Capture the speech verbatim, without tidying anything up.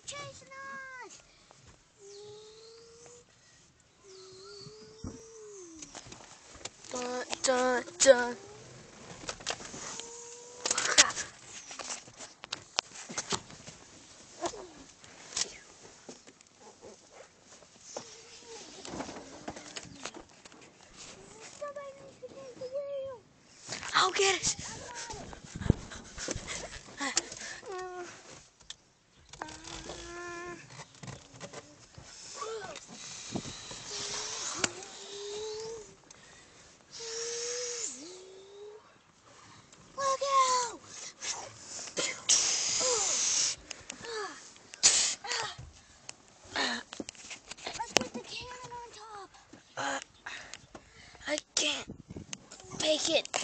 chasing us! Dun, dun, dun. Crap. Somebody needs to take the wheel. I'll get it. Look out! Let's put the cannon on top. Uh, I can't make it.